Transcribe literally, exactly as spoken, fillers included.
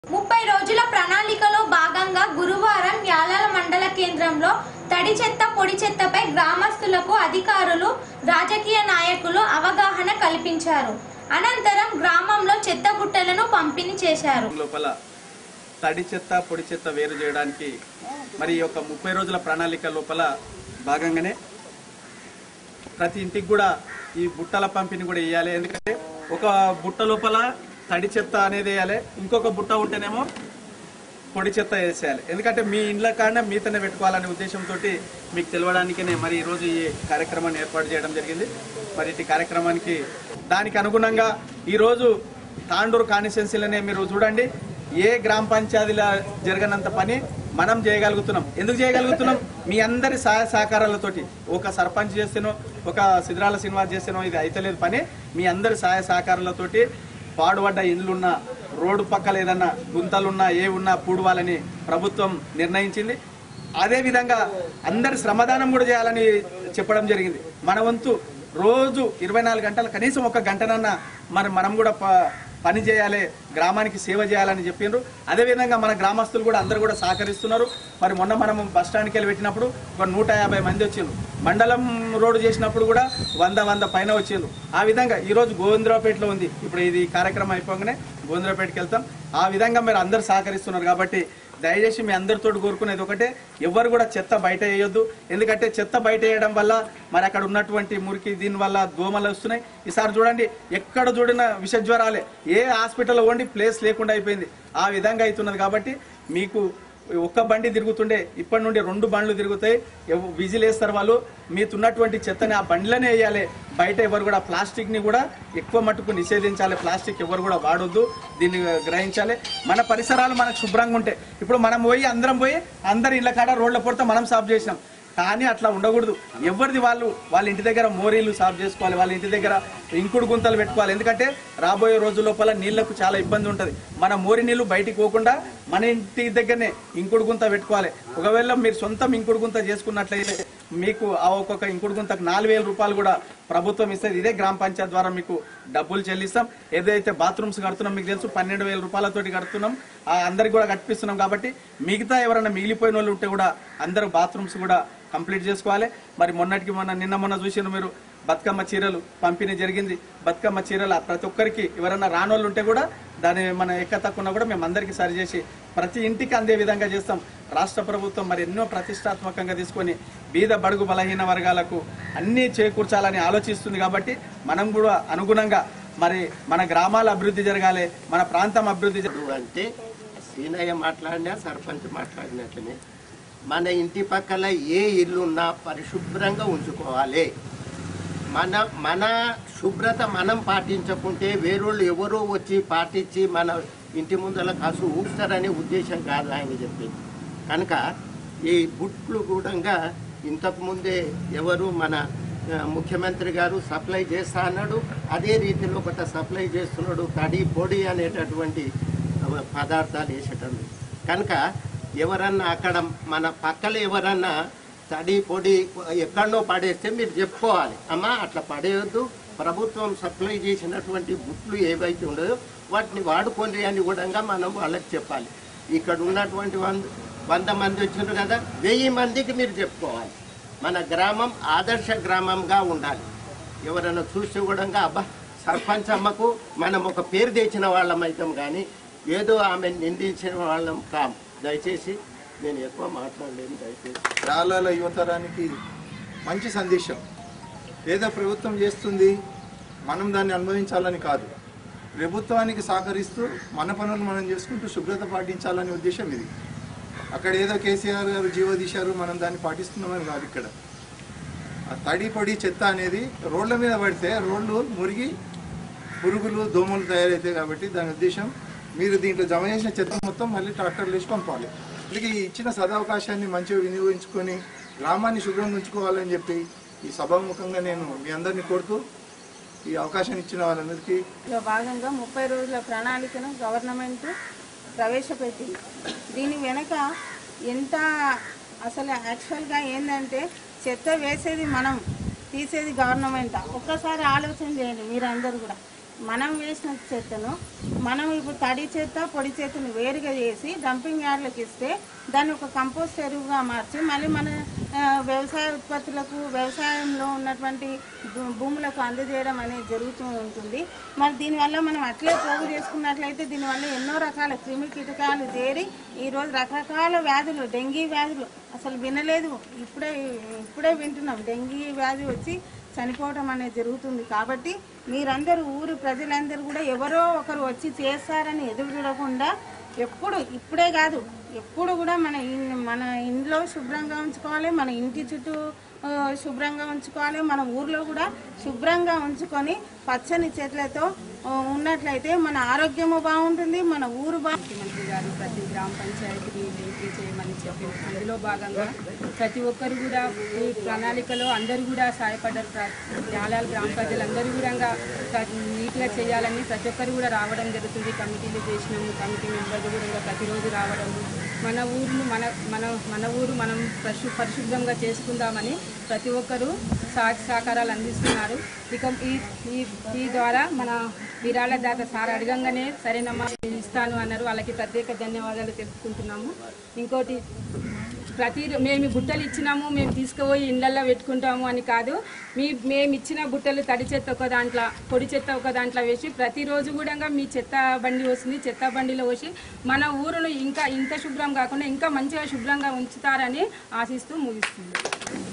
ముప్పై రోజుల ప్రణాళికలో భాగంగా గురువారం యాలాల మండల కేంద్రంలో తడి చెత్త పొడి చెత్తపై గ్రామస్తులకు అధికారులు రాజకీయ నాయకులు అవగాహన కల్పించారు. అనంతరం గ్రామంలో చెత్త బుట్టలను పంపిణీ చేశారు. లోపల తడి చెత్త పొడి చెత్త వేరు చేయడానికి మరి ఒక ముప్పై రోజుల ప్రణాళిక లోపల భాగంగానే ప్రతి ఇంటికి కూడా ఈ బుట్టల పంపిణీ కూడా వేయాలి. ఎందుకంటే ఒక బుట్ట లోపల తడి చెత్త అనేది వేయాలి, ఇంకొక బుట్ట ఉంటేనేమో పొడి చెత్త వేసేయాలి. ఎందుకంటే మీ ఇండ్ల కాడ మీతనే పెట్టుకోవాలనే ఉద్దేశంతో మీకు తెలవడానికనే మరి ఈరోజు ఈ కార్యక్రమాన్ని ఏర్పాటు చేయడం జరిగింది. మరి ఈ కార్యక్రమానికి దానికి అనుగుణంగా ఈరోజు తాండూరు కాన్స్టిట్యున్సీలోనే మీరు చూడండి, ఏ గ్రామ పంచాయతీలో జరగనంత పని మనం చేయగలుగుతున్నాం. ఎందుకు చేయగలుగుతున్నాం? మీ అందరి సహాయ సహకారాలతోటి. ఒక సర్పంచ్ చేస్తేనో ఒక సిద్రాల శ్రీనివాస్ చేస్తేనో ఇది అయితలేదు పని. మీ అందరి సహాయ సహకారాలతోటి పాడుపడ్డ ఇండ్లున్నా, రోడ్డు పక్కల ఏదన్నా గుంతలున్నా ఏ ఉన్నా పూడవాలని ప్రభుత్వం నిర్ణయించింది. అదేవిధంగా అందరి శ్రమదానం కూడా చేయాలని చెప్పడం జరిగింది. మన వంతు రోజు ఇరవై నాలుగు గంటలు కనీసం ఒక గంటనన్నా మరి మనం కూడా పని చేయాలి, గ్రామానికి సేవ చేయాలని చెప్పిండ్రు. అదేవిధంగా మన గ్రామస్తులు కూడా అందరూ కూడా సహకరిస్తున్నారు. మరి మొన్న మనం బస్ స్టాండ్కి వెళ్ళి పెట్టినప్పుడు ఒక నూట యాభై మంది వచ్చిండ్రు. మండలం రోడ్డు చేసినప్పుడు కూడా వంద వంద పైన వచ్చిండ్రు. ఆ విధంగా ఈరోజు గోవిందరావుపేటలో ఉంది. ఇప్పుడు ఇది కార్యక్రమం అయిపోగానే గోవిందరావుపేటకి వెళ్తాం. ఆ విధంగా మీరు అందరు సహకరిస్తున్నారు కాబట్టి దయచేసి మీ అందరితో కోరుకునేది ఒకటే, ఎవరు కూడా చెత్త బయట వేయొద్దు. ఎందుకంటే చెత్త బయట వేయడం వల్ల మరి అక్కడ ఉన్నటువంటి మురికి దీనివల్ల దోమలు వస్తున్నాయి. ఈసారి చూడండి, ఎక్కడ చూడిన విష జ్వరాలే, ఏ హాస్పిటల్లో ఉండి ప్లేస్ లేకుండా అయిపోయింది. ఆ విధంగా అవుతున్నది కాబట్టి మీకు ఒక్క బండి తిరుగుతుండే ఇప్పటి నుండి రెండు బండ్లు తిరుగుతాయి. విజిల్ వేస్తారు వాళ్ళు. మీతున్నటువంటి చెత్తని ఆ బండ్లనే వేయాలి. బయట ఎవరు కూడా ప్లాస్టిక్ని కూడా ఎక్కువ మట్టుకు నిషేధించాలి. ప్లాస్టిక్ ఎవరు కూడా వాడొద్దు, దీన్ని గ్రహించాలి. మన పరిసరాలు మనకు శుభ్రంగా ఉంటాయి. ఇప్పుడు మనం పోయి అందరం పోయి అందరి ఇళ్ళ కాడ రోడ్ల పొడితే మనం సాఫ్ చేసినాం, కానీ అట్లా ఉండకూడదు. ఎవరిది వాళ్ళు వాళ్ళ ఇంటి దగ్గర మోరీలు సాఫ్ చేసుకోవాలి, వాళ్ళ ఇంటి దగ్గర ఇంకుడు గుంతలు పెట్టుకోవాలి. ఎందుకంటే రాబోయే రోజు లోపల నీళ్లకు చాలా ఇబ్బంది ఉంటుంది. మన మోరి నీళ్లు బయటికి పోకుండా మన ఇంటి దగ్గరనే ఇంకుడు గుంత పెట్టుకోవాలి. ఒకవేళ మీరు సొంతం ఇంకుడు గుంత చేసుకున్నట్లయితే మీకు ఆ ఒక్కొక్క ఇంకుడు గుంతకు నాలుగు వేల రూపాయలు కూడా ప్రభుత్వం ఇస్తుంది. ఇదే గ్రామ పంచాయత్ ద్వారా మీకు డబ్బులు చెల్లిస్తాం. ఏదైతే బాత్రూమ్స్ కడుతున్నాం మీకు తెలుసు, పన్నెండు వేల రూపాయలతోటి కడుతున్నాం, అందరికి కూడా కట్టిస్తున్నాం. కాబట్టి మిగతా ఎవరైనా మిగిలిపోయిన వాళ్ళు ఉంటే కూడా అందరూ బాత్రూమ్స్ కూడా కంప్లీట్ చేసుకోవాలి. మరి మొన్నటికి మొన్న నిన్న మొన్న చూసిన మీరు బతుకమ్మ చీరలు పంపిణీ జరిగింది. బతుకమ్మ చీరలు ప్రతి ఒక్కరికి ఎవరైనా రానోళ్ళు ఉంటే కూడా దాన్ని మన ఎక్క తక్కువ కూడా మేము అందరికీ సరి చేసి ప్రతి ఇంటికి అందే విధంగా చేస్తాం. రాష్ట్ర ప్రభుత్వం మరి ఎన్నో ప్రతిష్టాత్మకంగా తీసుకొని బీద బడుగు బలహీన వర్గాలకు అన్నీ చేకూర్చాలని ఆలోచిస్తుంది. కాబట్టి మనం కూడా అనుగుణంగా మరి మన గ్రామాల అభివృద్ధి జరగాలి, మన ప్రాంతం అభివృద్ధి అంటే సీనయ్య మాట్లాడినా సర్పంచ్ మాట్లాడినట్లనే మన ఇంటి పక్కల ఏ ఇల్లున్నా పరిశుభ్రంగా ఉంచుకోవాలి. మన మన శుభ్రత మనం పాటించకుంటే వేరేళ్ళు ఎవరో వచ్చి పాటించి మన ఇంటి ముందర కాసు ఊపుతారనే ఉద్దేశం కాదు ఆయన చెప్పింది. కనుక ఈ బుట్లు కూడా ఇంతకుముందే ఎవరు మన ముఖ్యమంత్రి గారు సప్లై చేస్తా అన్నాడు, అదే రీతిలో ఒకటి సప్లై చేస్తున్నాడు. తడి పొడి అనేటటువంటి పదార్థాలు వేసేటందుకు. కనుక ఎవరన్నా అక్కడ మన పక్కన ఎవరన్నా తడి పొడి ఎక్కడో పడేస్తే మీరు చెప్పుకోవాలి, అమ్మా అట్లా పడేయొద్దు, ప్రభుత్వం సప్లై చేసినటువంటి బుట్లు ఏవైతే ఉండదో వాటిని వాడుకోండి అని కూడా మనం వాళ్ళకి చెప్పాలి. ఇక్కడ ఉన్నటువంటి వంద వంద మంది వచ్చినారు కదా, వెయ్యి మందికి మీరు చెప్పుకోవాలి. మన గ్రామం ఆదర్శ గ్రామంగా ఉండాలి. ఎవరైనా చూస్తే కూడా అబ్బా సర్పంచ్ అమ్మకు మనం ఒక పేరు తెచ్చిన వాళ్ళం అవుతాం, కానీ ఏదో ఆమె నిందించిన వాళ్ళం కాం. దయచేసి నేను ఎక్కువ మాట్లాడలేను. దయచేసి రాళ్ళ యువతరానికి మంచి సందేశం. ఏదో ప్రభుత్వం చేస్తుంది మనం దాన్ని అనుభవించాలని కాదు, ప్రభుత్వానికి సహకరిస్తూ మన పనులు మనం చేసుకుంటూ శుభ్రత పాటించాలనే ఉద్దేశం ఇది. అక్కడ ఏదో కేసీఆర్ గారు జీవో తీశారు మనం దాన్ని పాటిస్తున్నామని కాదు. ఇక్కడ ఆ తడి పొడి చెత్త అనేది రోడ్ల మీద పడితే రోడ్లు మురిగి పురుగులు దోమలు తయారవుతాయి. కాబట్టి దాని ఉద్దేశం మీరు దీంట్లో జమ చేసిన చెత్త మొత్తం మళ్ళీ ట్రాక్టర్లు వేసి పంపాలి. అందుకే ఇచ్చిన సదవకాశాన్ని మంచిగా వినియోగించుకొని గ్రామాన్ని శుభ్రంగా ఉంచుకోవాలని చెప్పి ఈ సభాముఖంగా నేను మీ అందరినీ కోరుతూ ఈ అవకాశం ఇచ్చిన వాళ్ళందరికీ భాగంగా ముప్పై రోజుల ప్రణాళికను గవర్నమెంట్ ప్రవేశపెట్టింది. దీని వెనక ఎంత అసలు యాక్చువల్గా ఏంటంటే చెత్త వేసేది మనం, తీసేది గవర్నమెంట్. ఒక్కసారి ఆలోచన చేయండి మీరందరూ కూడా. మనం వేసిన చెత్తను మనం ఇప్పుడు తడి చెత్త పొడి చెత్తను వేరుగా చేసి డంపింగ్ యార్డ్లకు ఇస్తే దాన్ని ఒక కంపోస్ట్ ఎరువుగా మార్చి మళ్ళీ మన ఆ, వ్యవసాయ ఉత్పత్తులకు వ్యవసాయంలో ఉన్నటువంటి భూ- భూములకు అందజేయడం అనేది జరుగుతూ ఉంటుంది. మరి దీనివల్ల మనం అట్లే పోగు చేసుకున్నట్లయితే దీనివల్ల ఎన్నో రకాల క్రిమి కీటకాలు చేరి ఈరోజు రకరకాల వ్యాధులు, డెంగీ వ్యాధులు అసలు వినలేదు, ఇప్పుడే ఇప్పుడే వింటున్నాం. డెంగీ వ్యాధి వచ్చి చనిపోవడం అనేది జరుగుతుంది. కాబట్టి మీరందరూ ఊరు ప్రజలందరూ కూడా ఎవరో ఒకరు వచ్చి చేస్తారని ఎదురు చూడకుండా ఎప్పుడు ఇప్పుడే కాదు ఎప్పుడు కూడా మన ఇన్- మన ఇంట్లో శుభ్రంగా ఉంచుకోవాలి, మన ఇంటి చుట్టూ ఆ, శుభ్రంగా ఉంచుకోవాలి, మన ఊర్లో కూడా శుభ్రంగా ఉంచుకొని పచ్చని చెట్లతో ఆ, ఉన్నట్లయితే మన ఆరోగ్యము బాగుంటుంది, మన ఊరు బా ముఖ్యమంత్రి గారు ప్రతి గ్రామ పంచాయతీని వెరిఫై చేయమని చెప్పి అందులో భాగంగా ప్రతి ఒక్కరు కూడా ఈ ప్రణాళికలో అందరూ కూడా సహాయపడ్డారు. యాలాల గ్రామ ప్రజలందరూ కూడా నీట్గా చేయాలని ప్రతి ఒక్కరు కూడా రావడం జరుగుతుంది. కమిటీలు చేసినాము, కమిటీ మెంబర్లు కూడా ప్రతిరోజు రావడము, మన ఊరును మన మన మన ఊరు మనం పరిశు పరిశుభ్రంగా చేసుకుందామని ప్రతి ఒక్కరూ సహ సహకారాలు అందిస్తున్నారు. ఇక ఈ ఈ ఈ ద్వారా మన విరాళదాత సార్ అడగంగానే సరేనమ్మా నేను ఇస్తాను అన్నారు. వాళ్ళకి ప్రత్యేక ధన్యవాదాలు తెలుపుకుంటున్నాము. ఇంకోటి ప్రతి మేము బుట్టలు ఇచ్చినాము, మేము తీసుకుపోయి ఇళ్ళల్లో పెట్టుకుంటాము అని కాదు. మీ మేము ఇచ్చిన బుట్టలు తడి చెత్త ఒక దాంట్లో, పొడి చెత్త ఒక దాంట్లో వేసి ప్రతిరోజు కూడా మీ చెత్త బండి వస్తుంది, చెత్త బండిలో వేసి మన ఊరును ఇంకా ఇంత శుభ్రం కాకుండా ఇంకా మంచిగా శుభ్రంగా ఉంచుతారని ఆశిస్తూ ముగిస్తుంది.